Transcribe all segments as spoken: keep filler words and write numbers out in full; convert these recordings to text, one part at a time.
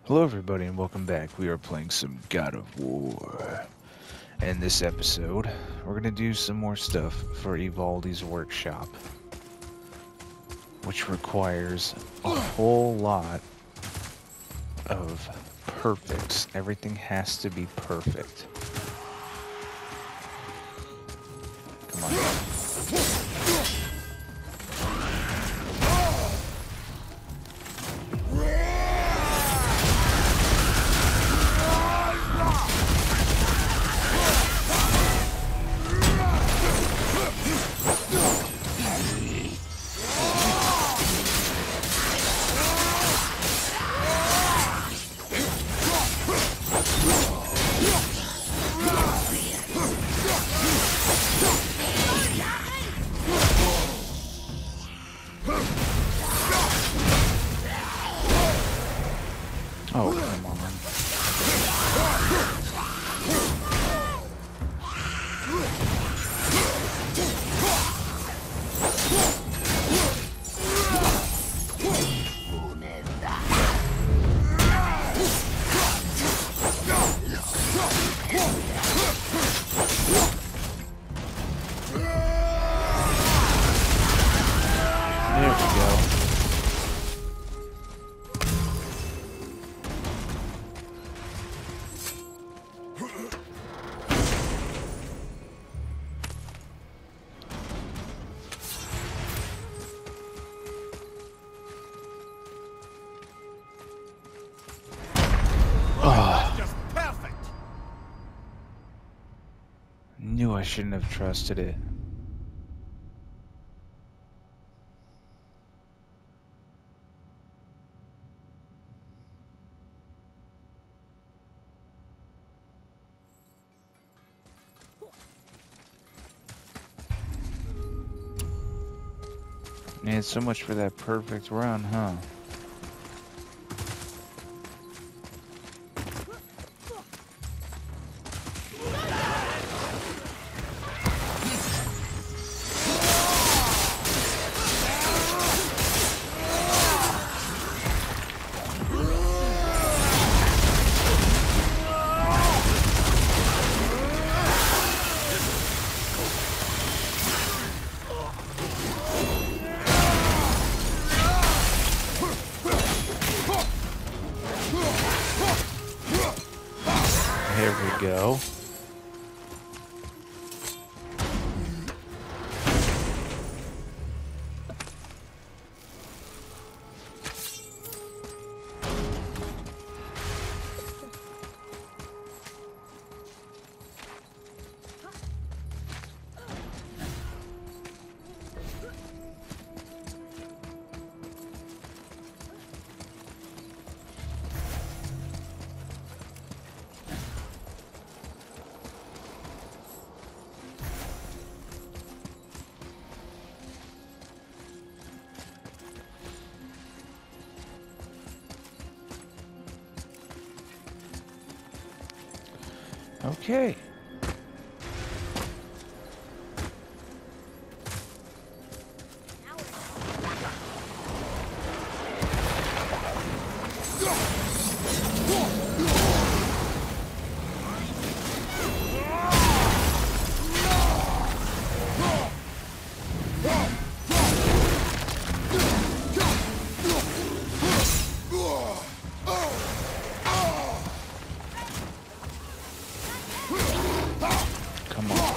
Hello everybody and welcome back. We are playing some God of War. In this episode, we're going to do some more stuff for Evaldi's workshop, which requires a whole lot of perfects. Everything has to be perfect. Come on. Oh, come on. There we go. Knew I shouldn't have trusted it. Man, so much for that perfect run, huh? There we go. Okay. Come on.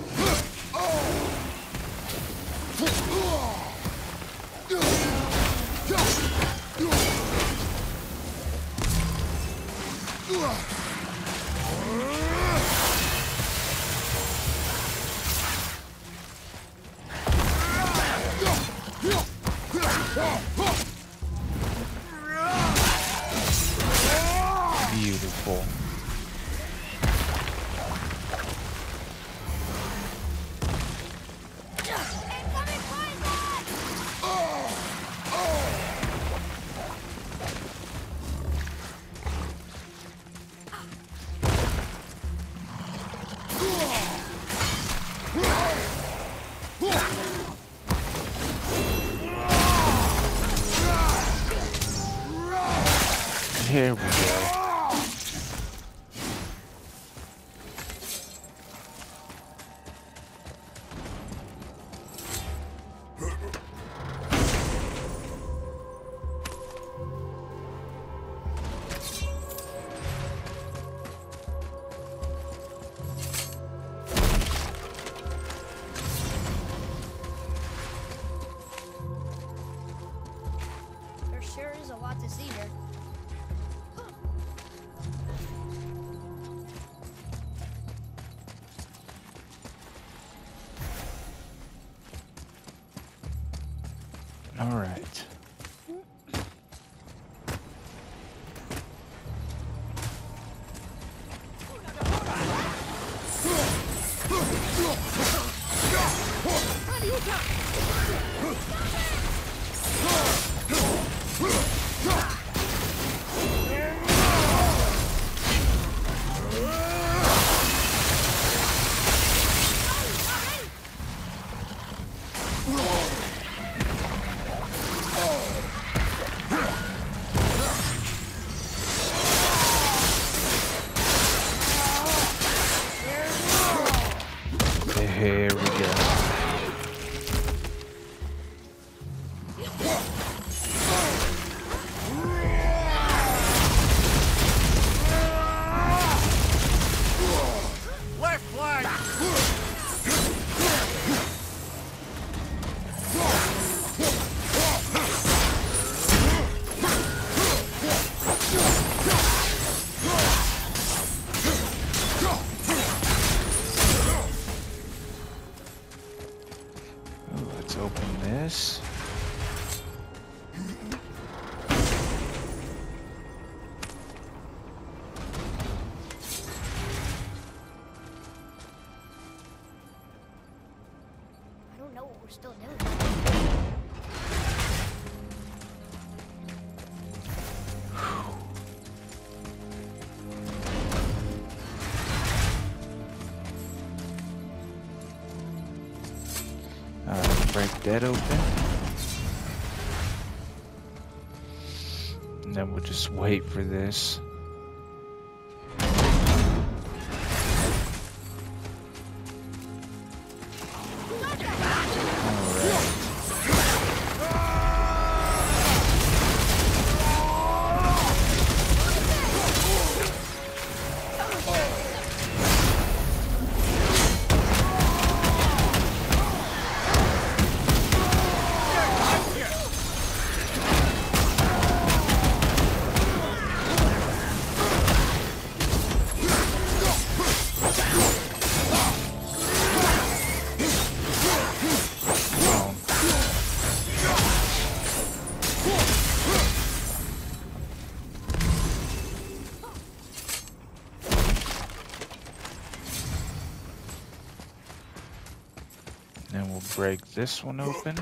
Beautiful. Here we go. There sure is a lot to see here. All right. Here we go. Left flank! Let's open this. I don't know what we're still doing. Alright, break that open. And then we'll just wait for this. Then we'll break this one open.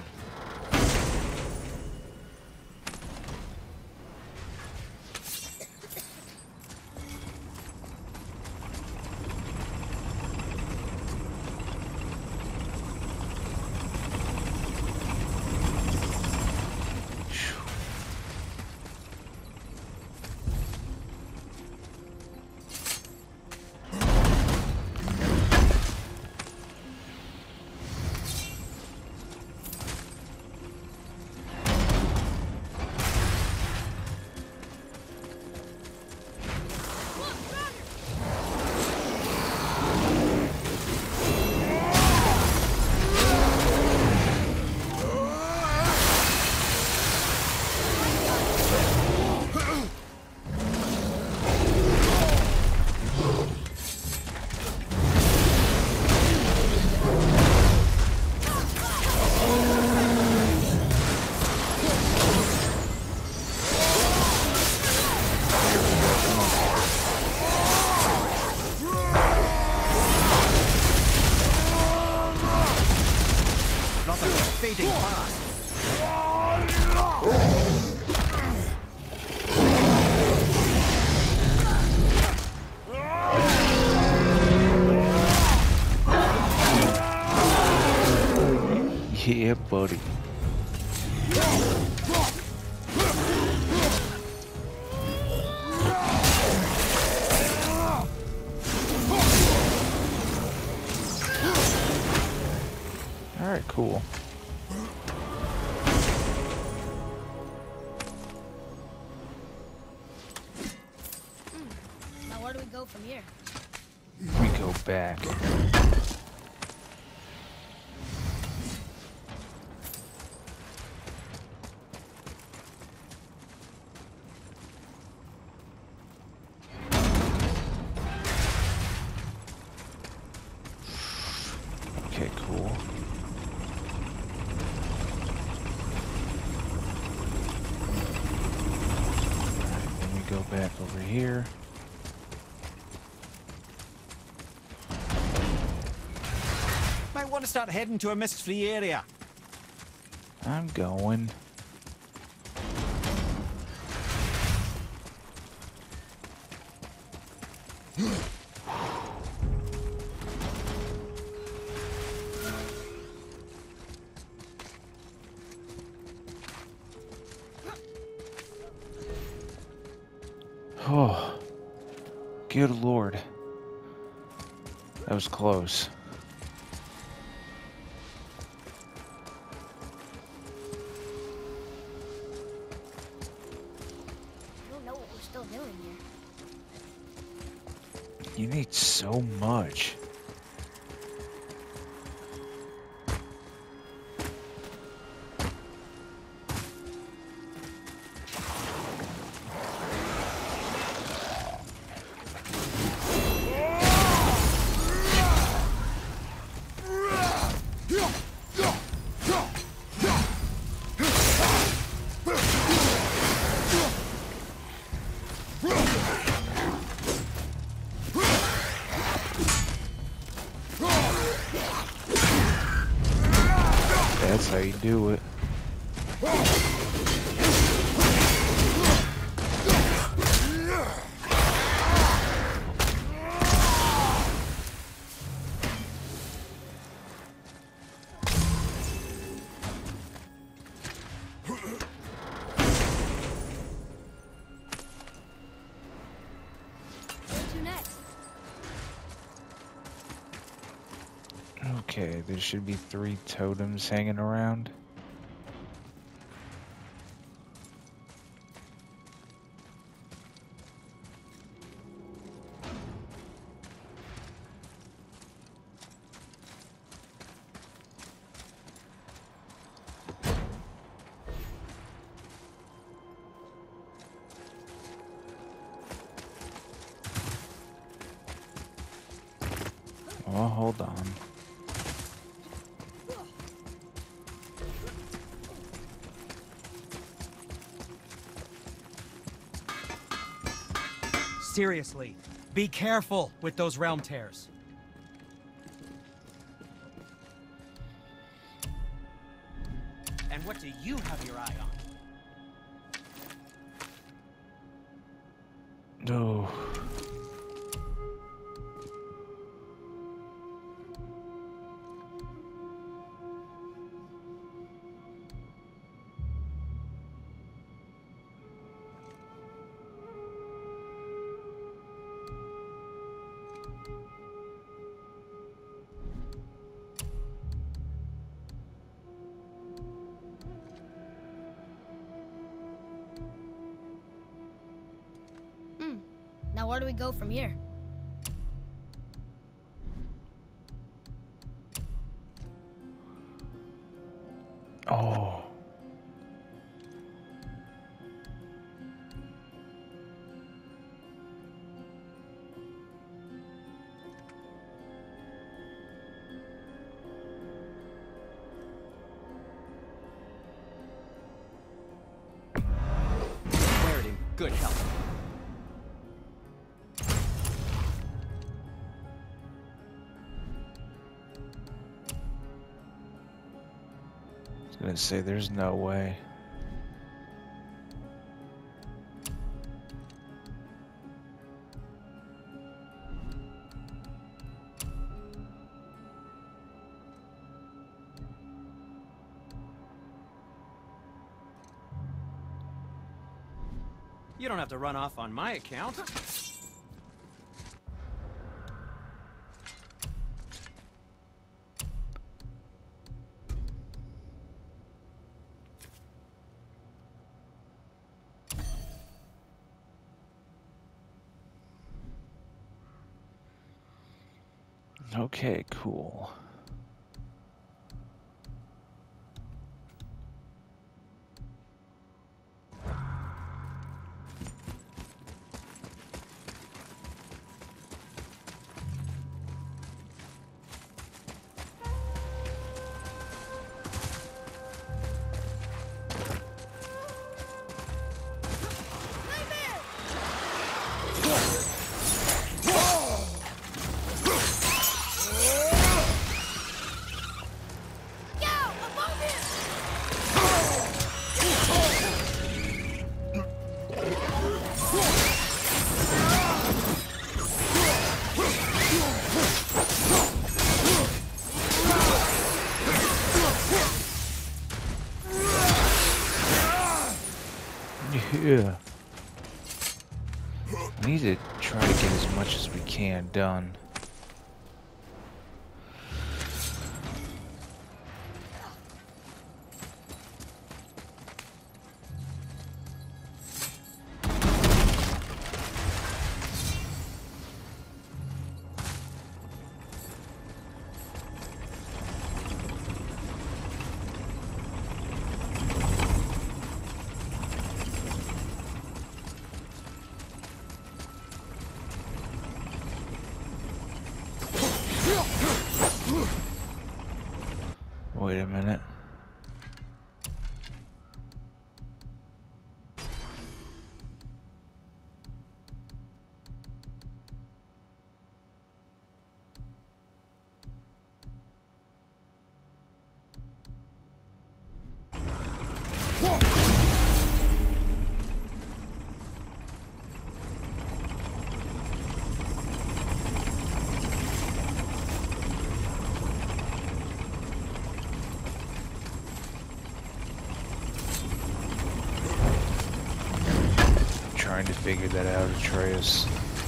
Fading fast. Yeah, buddy. Alright, cool. Hmm. Now where do we go from here? We go back. Okay, cool. Alright, then we go back over here. Might want to start heading to a mist-free area. I'm going. Oh, good Lord. That was close. I don't know what we're still doing here. You need so much. That's how you do it. Where to next? Okay, there should be three totems hanging around. Oh, hold on. Seriously, be careful with those realm tears. And what do you have your eye on? No. Hmm. Now where do we go from here? Oh. Wear it in good health. I was gonna say there's no way. You don't have to run off on my account. Okay, cool. Yeah. We need to try to get as much as we can done. Wait a minute. Trying to figure that out, Atreus.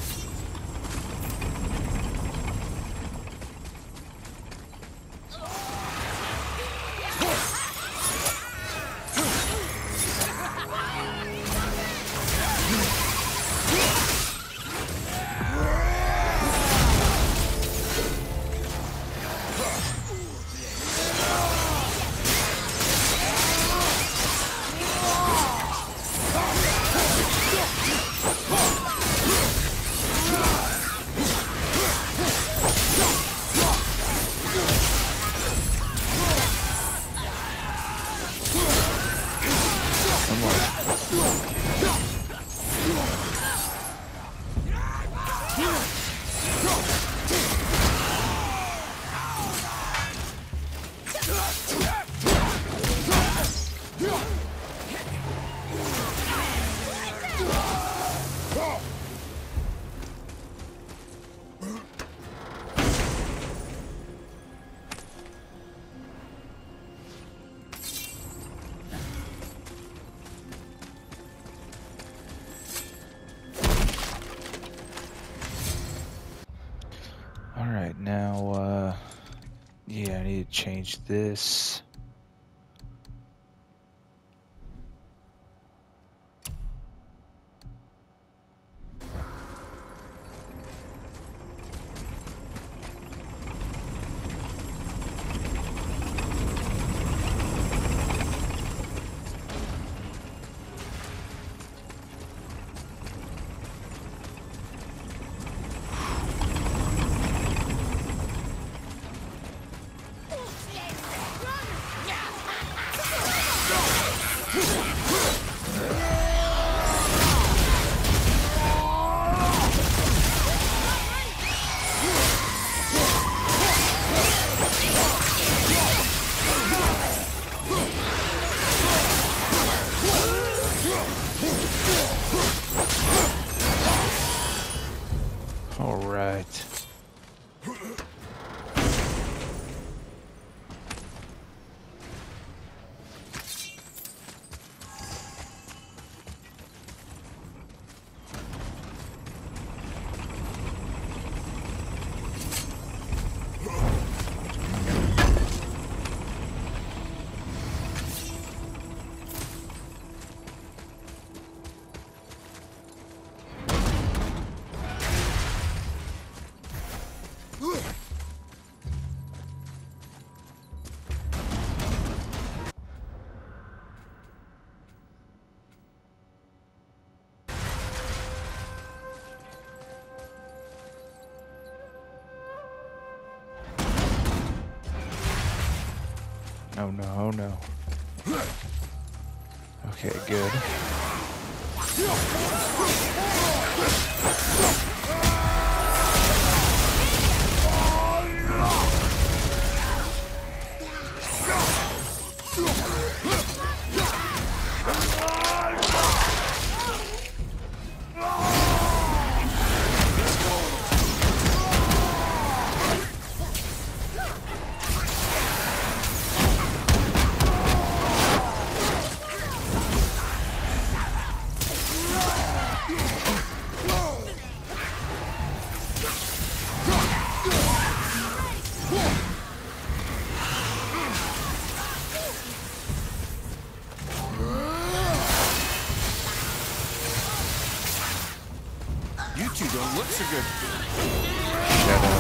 Alright, now, uh, yeah, I need to change this. Alright. Oh no, oh no. Okay, good. You two don't look so good. Shut up.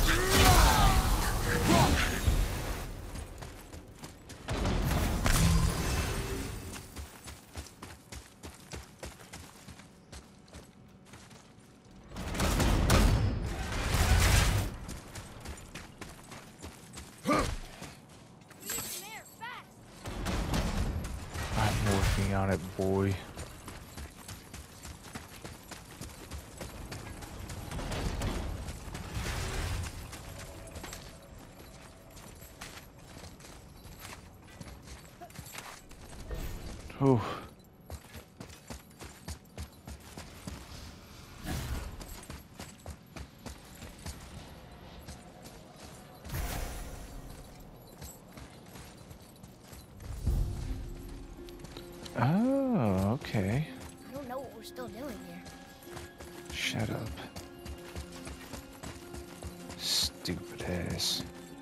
I'm working on it, boy. Whew. Oh, okay. I don't know what we're still doing here. Shut up. Stupid ass.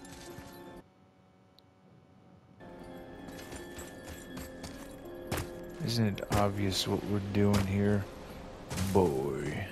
Isn't it obvious what we're doing here? Boy.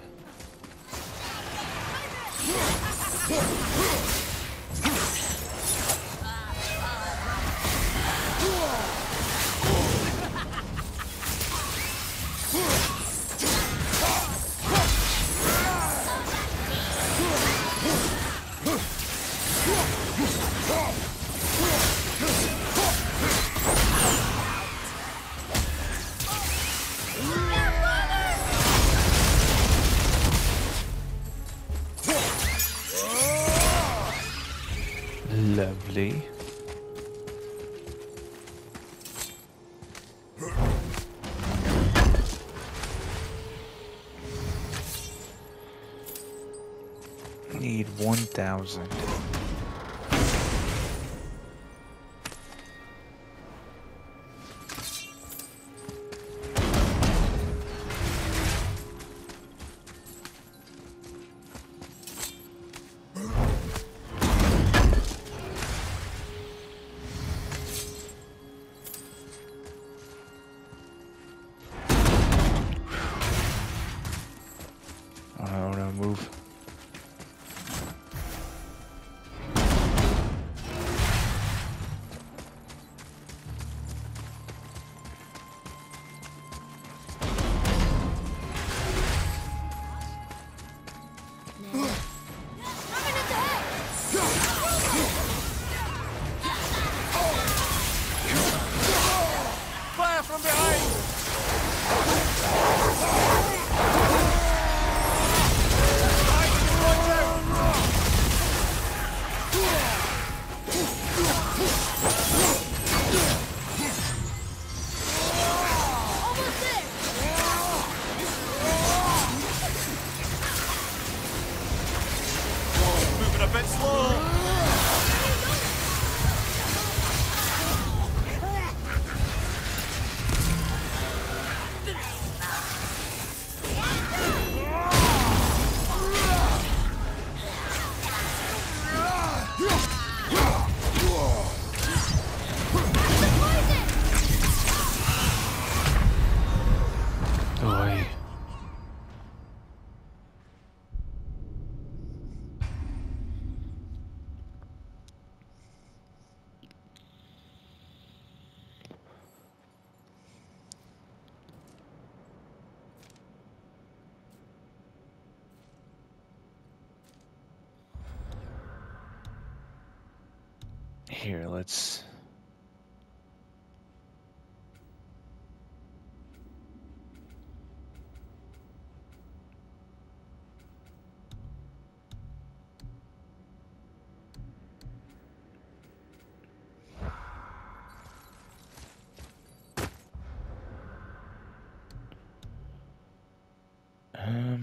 Lovely. Need one thousand. Oh no, no, move. Fire from behind! Moving a bit slow. Boy. Here, let's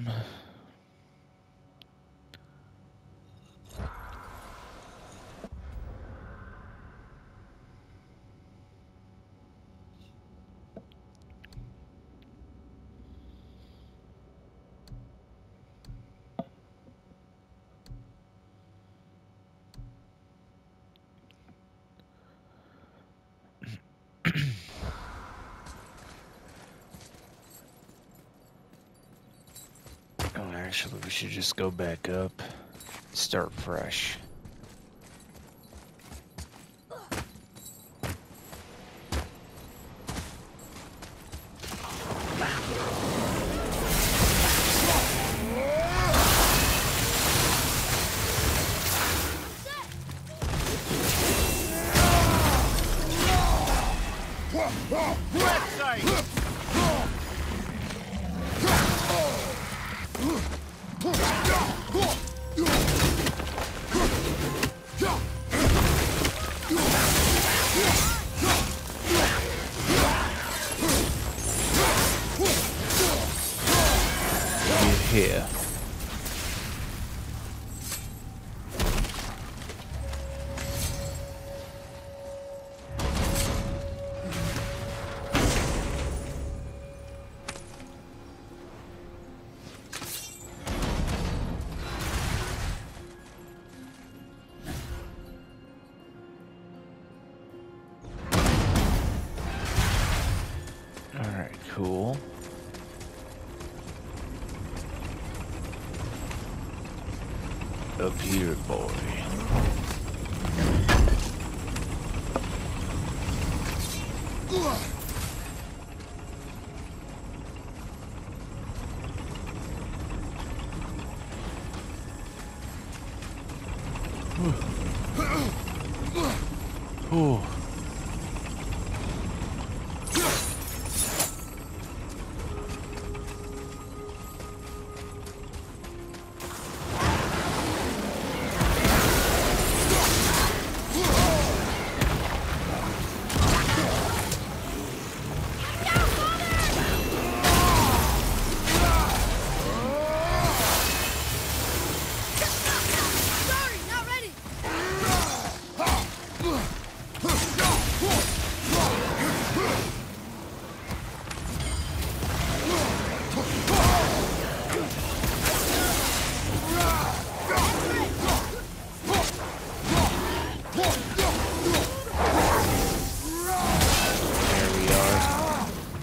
Oh, actually, we should just go back up, start fresh. Here. All right, cool. Up here, boy. Oh. Sorry, not ready. There we are.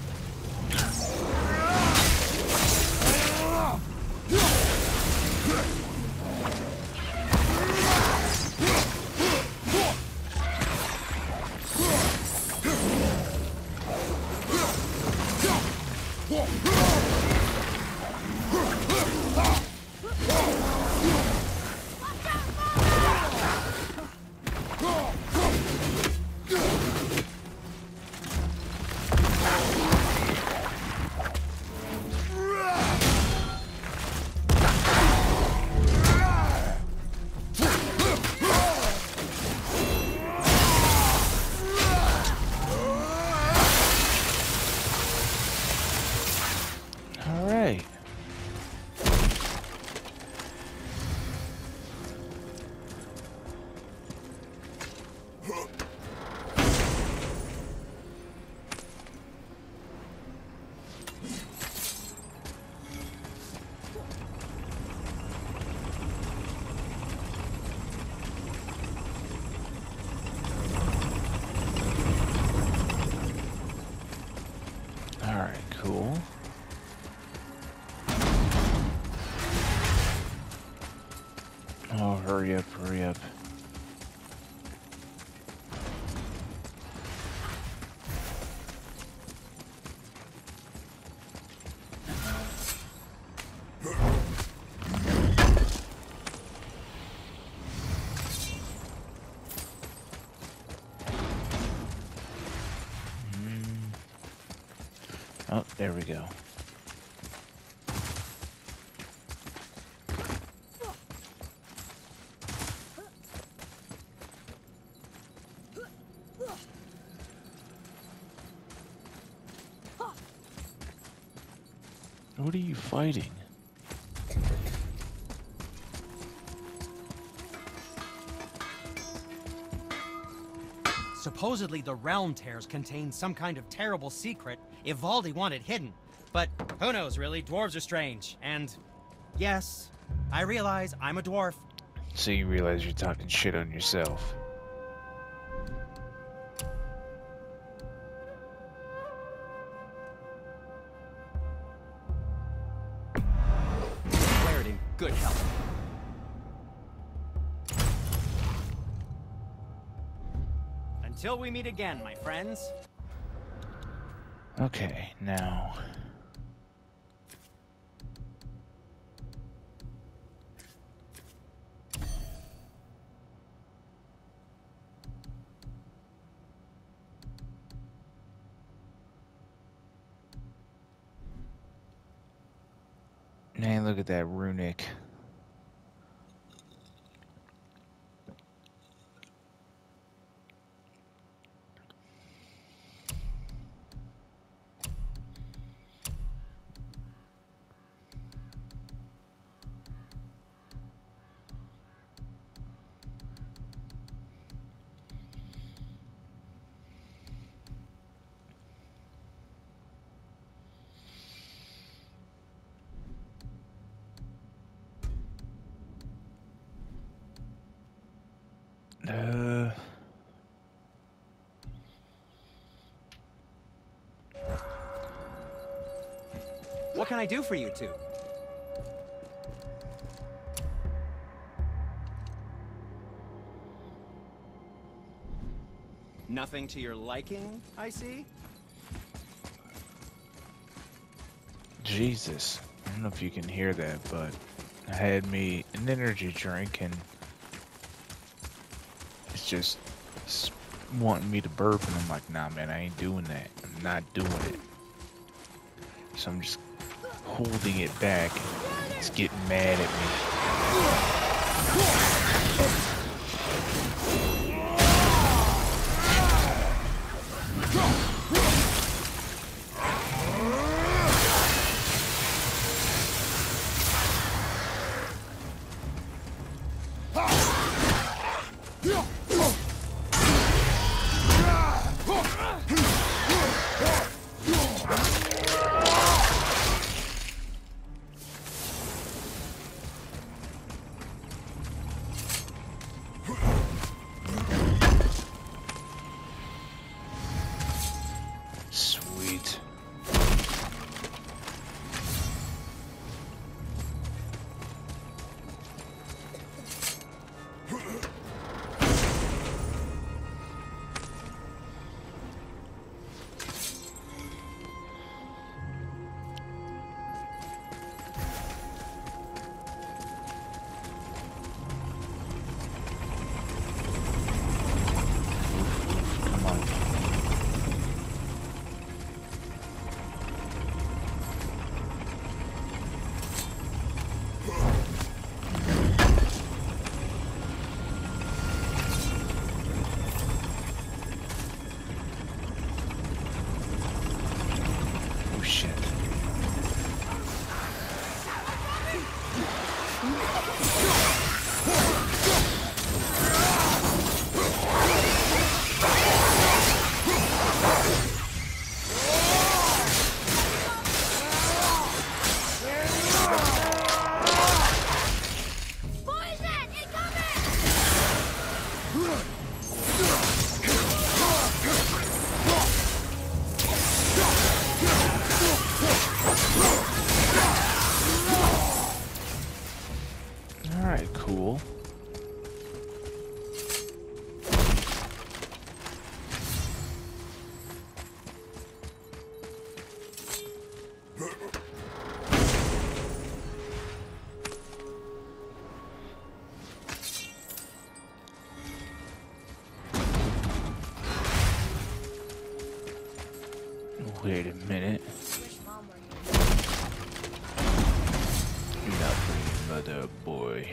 All right. All right, cool. Oh, hurry up, hurry up. Oh, there we go. What are you fighting? Supposedly the realm tears contain some kind of terrible secret Ivaldi wanted hidden. But who knows, really? Dwarves are strange. And yes, I realize I'm a dwarf. So you realize you're talking shit on yourself. Declared in good health. Until we meet again, my friends. Okay, now... Man, look at that runic. Uh... What can I do for you two? Nothing to your liking, I see? Jesus. I don't know if you can hear that, but I had me an energy drink and it's just s- wanting me to burp, and I'm like, nah, man, I ain't doing that. I'm not doing it. So I'm just holding it back. It's getting mad at Sweet. Come on. Oh shit. Poison! Incoming! Alright, cool. Wait a minute. Wish Mom were here. Nothing, mother boy.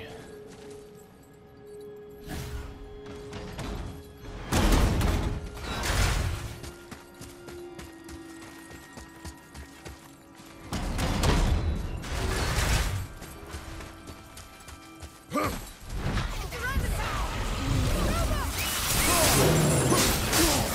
It's a rabbit!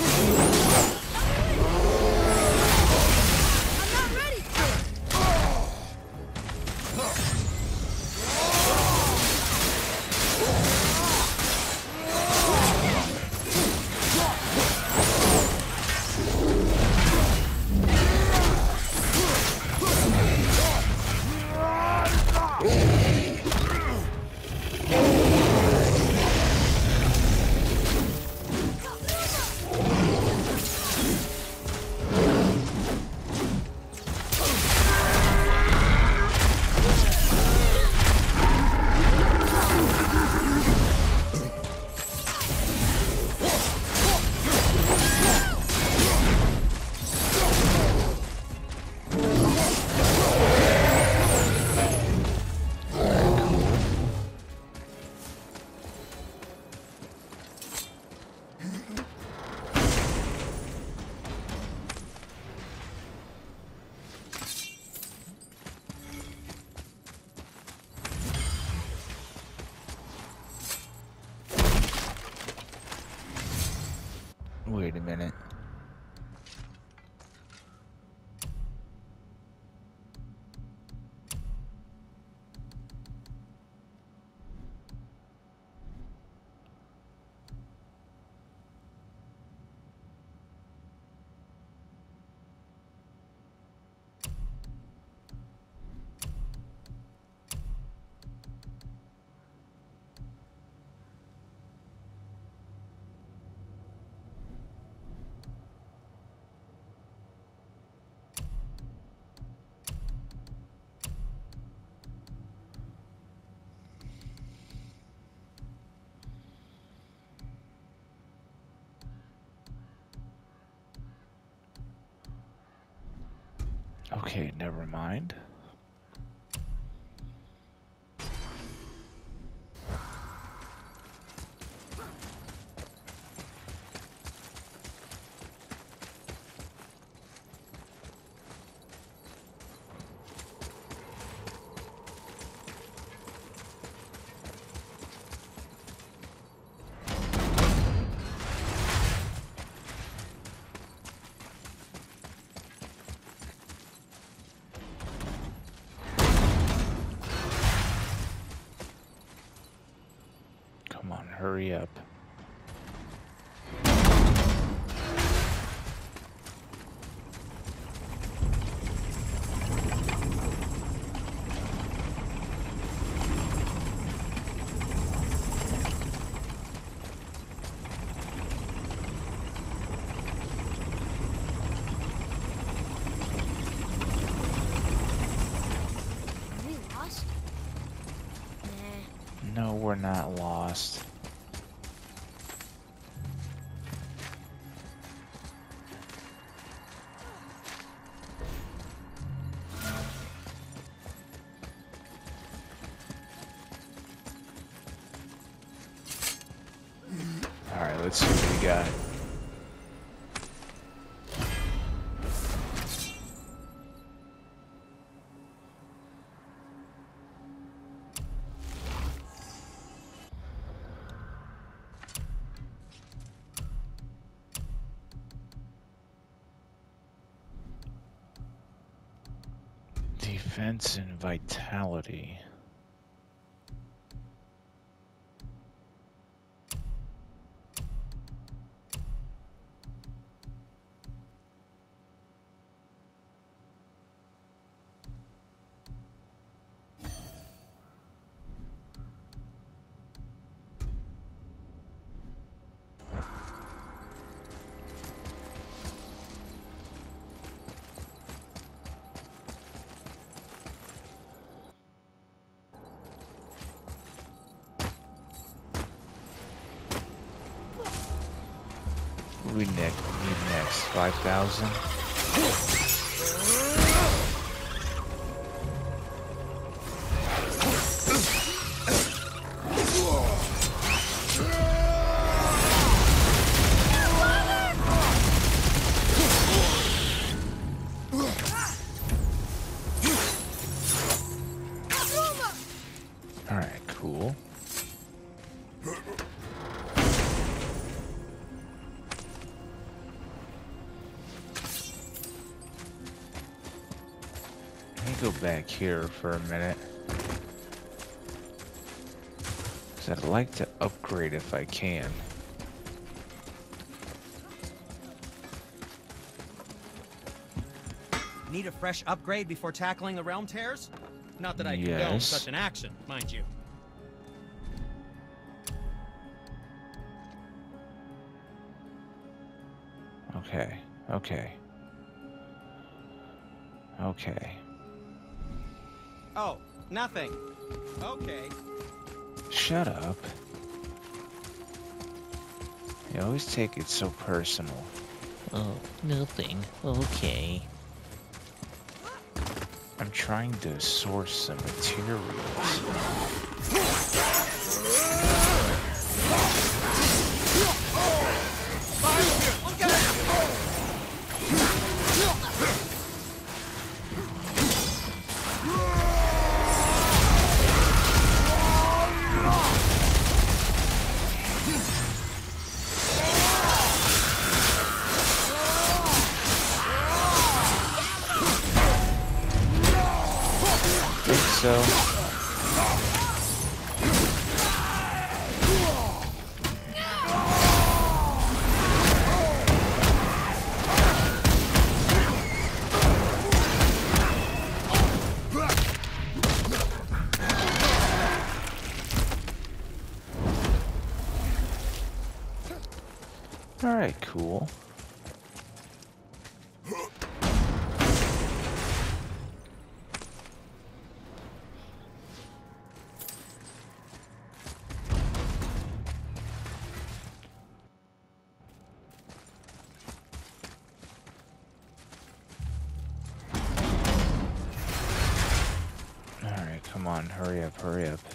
Okay, never mind. Come on, hurry up. Are we lost? Nah. No, we're not lost. Alright, let's see what we got. Defense and vitality. What do we ne- need next? five thousand? Alright, cool. Let me go back here for a minute. Because I'd like to upgrade if I can. Need a fresh upgrade before tackling the realm tears? Not that I condone Yes. such an action, mind you. Okay, okay. Okay. Oh, nothing. Okay. Shut up. You always take it so personal. Oh, nothing. Okay. I'm trying to source some materials. So all right, cool. come on, hurry up, hurry up.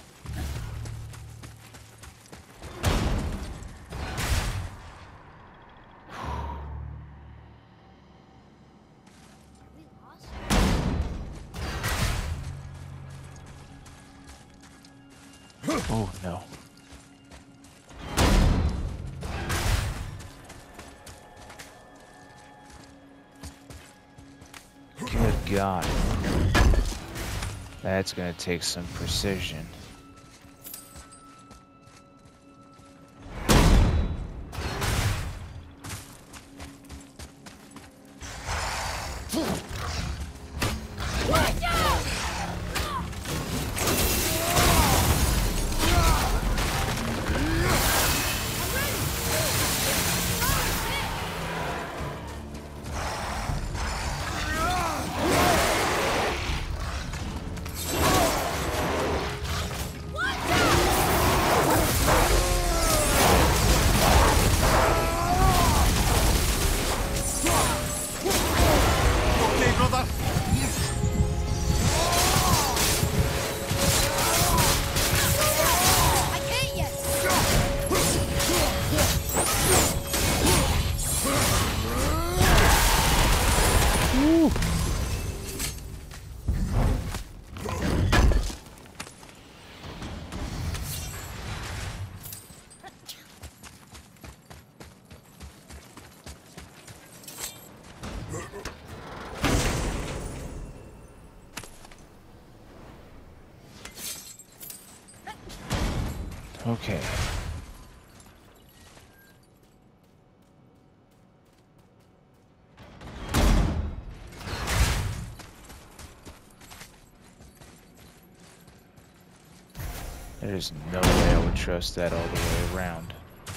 We lost? Oh no. Good God. That's gonna take some precision. Okay, brother. I can't yet. Woo. Okay. There's no way I would trust that all the way around.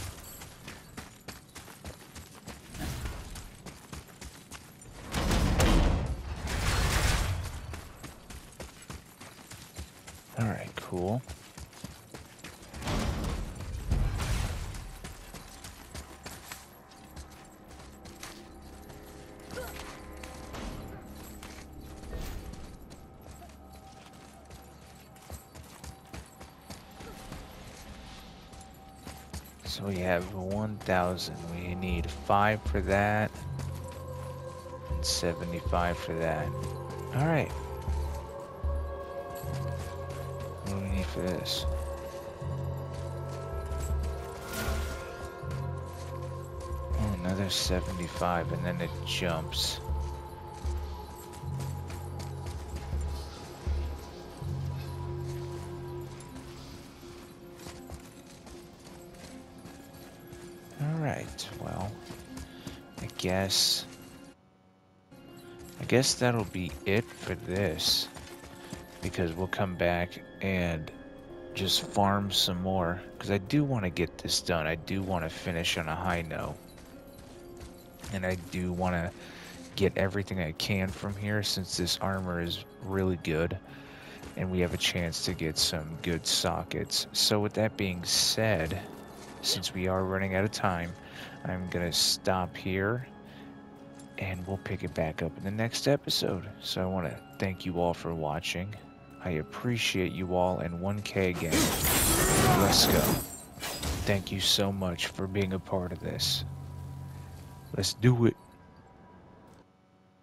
Alright, cool. So we have one thousand. We need five for that. And seventy-five for that. Alright. What do we need for this? Oh, another seventy-five, and then it jumps. Alright, well, I guess, I guess that'll be it for this, because we'll come back and just farm some more, because I do want to get this done. I do want to finish on a high note, and I do want to get everything I can from here, since this armor is really good, and we have a chance to get some good sockets. So with that being said, since we are running out of time, I'm gonna stop here and we'll pick it back up in the next episode. So I want to thank you all for watching. I appreciate you all, and one K again. Let's go. Thank you so much for being a part of this. Let's do it.